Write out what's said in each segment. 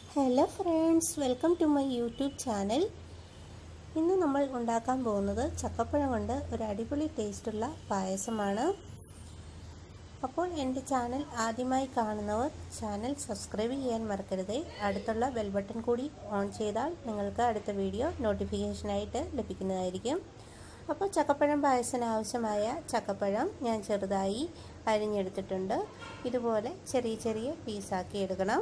Hello friends, welcome to my YouTube channel. ഇന്ന് നമ്മൾ ഉണ്ടാക്കാൻ പോകുന്നത് ചക്കപ്പഴം കൊണ്ട് ഒരു അടിപൊളി ടേസ്റ്റുള്ള പായസമാണ്. അപ്പോൾ എൻ്റെ ചാനൽ ആദ്യമായി കാണുന്നവർ ചാനൽ സബ്സ്ക്രൈബ് ചെയ്യാൻ മറക്കരുത്. അടുത്തുള്ള ബെൽ ബട്ടൺ കൂടി ഓൺ ചെയ്താൽ നിങ്ങൾക്ക് അടുത്ത വീഡിയോ നോട്ടിഫിക്കേഷനായിട്ട് ലഭിക്കുന്നതായിരിക്കും. അപ്പോൾ ചക്കപ്പഴം പായസത്തിന് ആവശ്യമായ ചക്കപ്പഴം ഞാൻ ചെറുതായി അരിഞ്ഞെടുത്തിട്ടുണ്ട്. ഇതുപോലെ ചെറിയ ചെറിയ പീസാക്കി എടുക്കണം.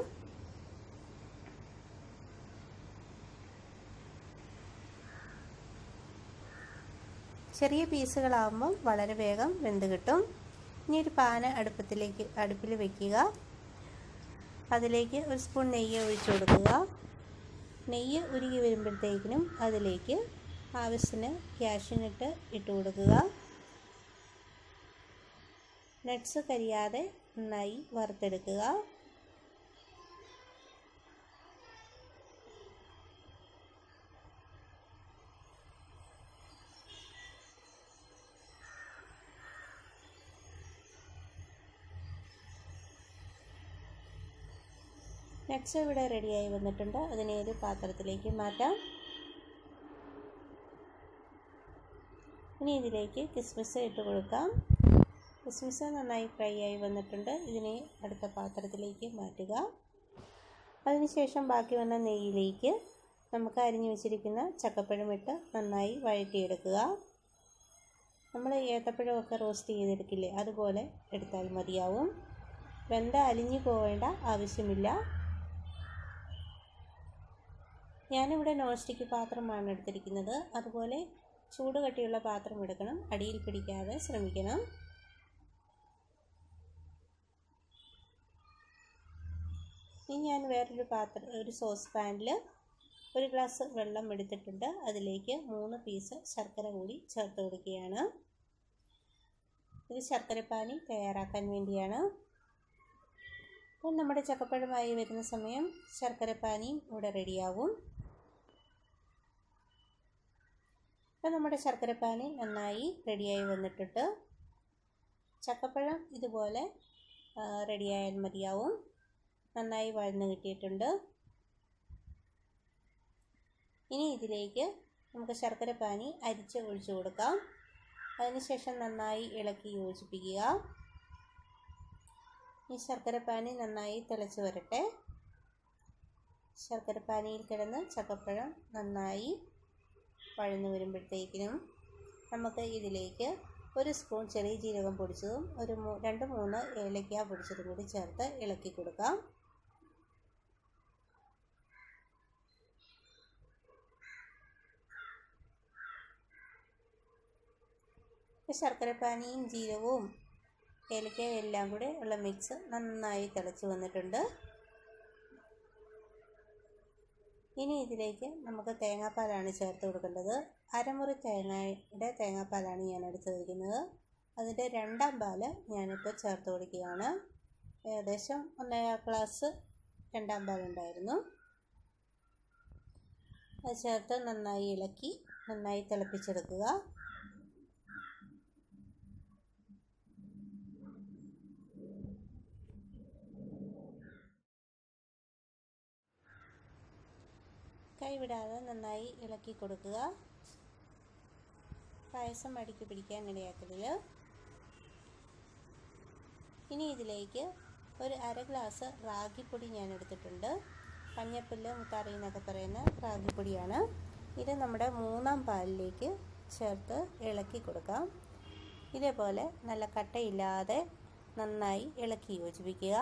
ചെറിയ പീസുകളാകുമ്പോൾ വളരെ വേഗം വെന്ത് കിട്ടും. ഇനി ഒരു പാന അടുപ്പിൽ വെക്കുക. അതിലേക്ക് ഒരു സ്പൂൺ നെയ്യ് ഒഴിച്ചു കൊടുക്കുക. നെയ്യ് ഉരുകി വരുമ്പോഴത്തേക്കിനും അതിലേക്ക് ആവശ്യത്തിന് കാഷ്യൂനട്ട് ഇട്ട് കൊടുക്കുക. നട്ട്സ് കരിയാതെ നന്നായി വറുത്തെടുക്കുക. നട്ട്സ് ഇവിടെ റെഡിയായി വന്നിട്ടുണ്ട്. അതിനെ ഒരു പാത്രത്തിലേക്ക് മാറ്റാം. ഇനി ഇതിലേക്ക് കിസ്മിസ് ഇട്ട് കൊടുക്കാം. കിസ്മിസ് നന്നായി ഫ്രൈ ആയി വന്നിട്ടുണ്ട്. ഇതിനെ അടുത്ത പാത്രത്തിലേക്ക് മാറ്റുക. അതിനുശേഷം ബാക്കി വന്ന നെയ്യിലേക്ക് നമുക്ക് അരിഞ്ഞു വെച്ചിരിക്കുന്ന ചക്കപ്പഴം ഇട്ട് നന്നായി വഴറ്റിയെടുക്കുക. നമ്മൾ ഏത്തപ്പഴമൊക്കെ റോസ്റ്റ് ചെയ്തെടുക്കില്ലേ, അതുപോലെ എടുത്താൽ മതിയാവും. വെന്ത അലിഞ്ഞു പോവേണ്ട ആവശ്യമില്ല. ഞാനിവിടെ നോൺ സ്റ്റിക്ക് പാത്രമാണ് എടുത്തിരിക്കുന്നത്. അതുപോലെ ചൂട് കട്ടിയുള്ള പാത്രം എടുക്കണം. അടിയിൽ പിടിക്കാതെ ശ്രമിക്കണം. ഇനി ഞാൻ ഒരു സോസ് പാനിൽ ഒരു ഗ്ലാസ് വെള്ളം എടുത്തിട്ടുണ്ട്. അതിലേക്ക് 3 പീസ് ശർക്കര കൂടി ചേർത്ത് കൊടുക്കുകയാണ്. ഇത് ശർക്കരപ്പാനി തയ്യാറാക്കാൻ വേണ്ടിയാണ്. അപ്പോൾ നമ്മുടെ ചക്കപ്പഴമായി വരുന്ന സമയം ശർക്കരപ്പാനിയും ഇവിടെ റെഡിയാവും. അപ്പോൾ നമ്മുടെ ശർക്കരപ്പാനി നന്നായി റെഡിയായി വന്നിട്ടുണ്ട്. ചക്കപ്പഴം ഇതുപോലെ റെഡിയായാൽ മതിയാവും. നന്നായി വഴന്ന് കിട്ടിയിട്ടുണ്ട്. ഇനി ഇതിലേക്ക് നമുക്ക് ശർക്കരപ്പാനി അരിച്ച് ഒഴിച്ചു കൊടുക്കാം. അതിനുശേഷം നന്നായി ഇളക്കി യോജിപ്പിക്കുക. ഈ ശർക്കരപ്പാനി നന്നായി തിളച്ച് വരട്ടെ. ശർക്കരപ്പാനിയിൽ കിടന്ന് ചക്കപ്പഴം നന്നായി വഴന്നു വരുമ്പോഴത്തേക്കിനും നമുക്ക് ഇതിലേക്ക് ഒരു സ്പൂൺ ചെറിയ ജീരകം പൊടിച്ചതും 2-3 ഏലക്ക പൊടിച്ചതും കൂടി ചേർത്ത് ഇളക്കി കൊടുക്കാം. ശർക്കരപ്പാനിയും ജീരകവും ഏലക്കയും എല്ലാം കൂടെ ഉള്ള മിക്സ് നന്നായി തിളച്ച് വന്നിട്ടുണ്ട്. ഇനി ഇതിലേക്ക് നമുക്ക് തേങ്ങാപ്പാലാണ് ചേർത്ത് കൊടുക്കേണ്ടത്. അരമുറി തേങ്ങാപ്പാലാണ് ഞാൻ എടുത്തിരിക്കുന്നത്. അതിൻ്റെ 2ാം പാല് ഞാനിപ്പോൾ ചേർത്ത് കൊടുക്കുകയാണ്. ഏകദേശം 1.5 ഗ്ലാസ് 2ാം പാലുണ്ടായിരുന്നു. അത് ചേർത്ത് നന്നായി ഇളക്കി നന്നായി തിളപ്പിച്ചെടുക്കുക. കൈവിടാതെ നന്നായി ഇളക്കി കൊടുക്കുക. പായസം അടിക്ക് പിടിക്കാൻ ഇടയാക്കരുത്. ഇനി ഇതിലേക്ക് ഒരു 1/2 ഗ്ലാസ് റാഗിപ്പൊടി ഞാൻ എടുത്തിട്ടുണ്ട്. പഞ്ഞപ്പുല്ല് മുത്താറി എന്നൊക്കെ പറയുന്ന റാഗിപ്പൊടിയാണ്. ഇത് നമ്മുടെ 3ാം പാലിലേക്ക് ചേർത്ത് ഇളക്കി കൊടുക്കാം. ഇതേപോലെ നല്ല കട്ടയില്ലാതെ നന്നായി ഇളക്കി യോജിപ്പിക്കുക.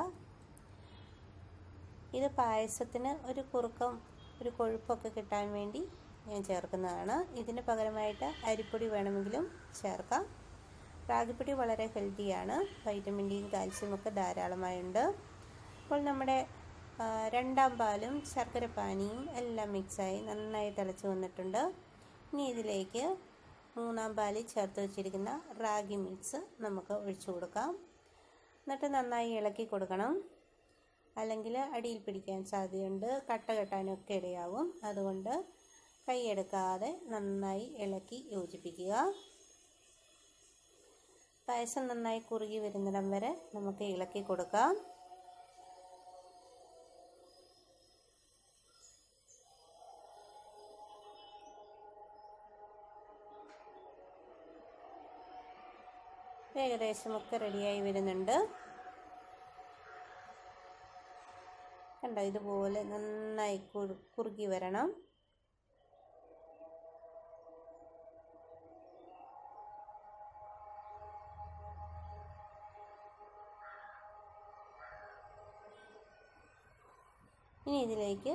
ഇത് പായസത്തിന് ഒരു കൊഴുപ്പൊക്കെ കിട്ടാൻ വേണ്ടി ഞാൻ ചേർക്കുന്നതാണ്. ഇതിന് പകരമായിട്ട് അരിപ്പൊടി വേണമെങ്കിലും ചേർക്കാം. റാഗിപ്പൊടി വളരെ ഹെൽത്തിയാണ്. വൈറ്റമിൻ ഡിയും കാൽസ്യവും ഒക്കെ ധാരാളമായുണ്ട്. അപ്പോൾ നമ്മുടെ 2ാം പാലും ശർക്കരപ്പാനിയും എല്ലാം മിക്സായി നന്നായി തിളച്ച് വന്നിട്ടുണ്ട്. ഇനി ഇതിലേക്ക് 3ാം പാലിൽ ചേർത്ത് വെച്ചിരിക്കുന്ന റാഗി മിക്സ് നമുക്ക് ഒഴിച്ചു കൊടുക്കാം. എന്നിട്ട് നന്നായി ഇളക്കി കൊടുക്കണം. അല്ലെങ്കിൽ അടിയിൽ പിടിക്കാൻ സാധ്യതയുണ്ട്, കട്ട കെട്ടാനൊക്കെ ഇടയാവും. അതുകൊണ്ട് കൈയെടുക്കാതെ നന്നായി ഇളക്കി യോജിപ്പിക്കുക. പായസം നന്നായി കുറുകി വരുന്നിടം വരെ നമുക്ക് ഇളക്കി കൊടുക്കാം. ഏകദേശമൊക്കെ റെഡിയായി വരുന്നുണ്ട്. കണ്ടോ, ഇതുപോലെ നന്നായി കുറുകി വരണം. ഇനി ഇതിലേക്ക്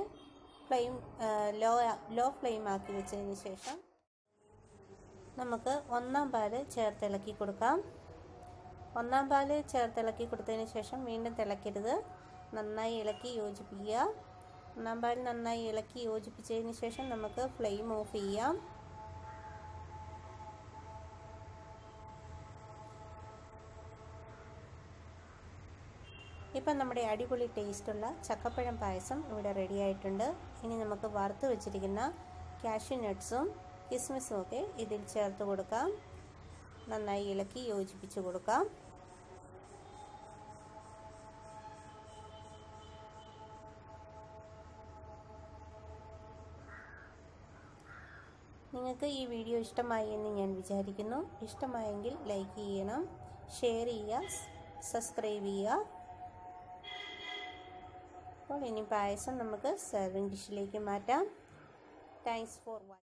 ലോ ഫ്ലെയിം ആക്കി വെച്ചതിന് ശേഷം നമുക്ക് ഒന്നാം പാല് ചേർത്തിളക്കി കൊടുക്കാം. ഒന്നാം പാല് ചേർത്തിളക്കി കൊടുത്തതിന് ശേഷം വീണ്ടും തിളക്കരുത്, നന്നായി ഇളക്കി യോജിപ്പിക്കുക. ഒന്നാം പാൽ നന്നായി ഇളക്കി യോജിപ്പിച്ചതിന് ശേഷം നമുക്ക് ഫ്ലെയിം ഓഫ് ചെയ്യാം. ഇപ്പം നമ്മുടെ അടിപൊളി ടേസ്റ്റുള്ള ചക്കപ്പഴം പായസം ഇവിടെ റെഡി ആയിട്ടുണ്ട്. ഇനി നമുക്ക് വറുത്ത് വെച്ചിരിക്കുന്ന കാഷ്യൂ നട്ട്സും കിസ്മിസും ഒക്കെ ഇതിൽ ചേർത്ത് കൊടുക്കാം. നന്നായി ഇളക്കി യോജിപ്പിച്ച് കൊടുക്കാം. നിങ്ങൾക്ക് ഈ വീഡിയോ ഇഷ്ടമായി എന്ന് ഞാൻ വിചാരിക്കുന്നു. ഇഷ്ടമായെങ്കിൽ ലൈക്ക് ചെയ്യണം, ഷെയർ ചെയ്യുക, സബ്സ്ക്രൈബ് ചെയ്യുക. അപ്പോൾ ഇനി പായസം നമുക്ക് സെർവിങ് ഡിഷിലേക്ക് മാറ്റാം. Thanks for watching.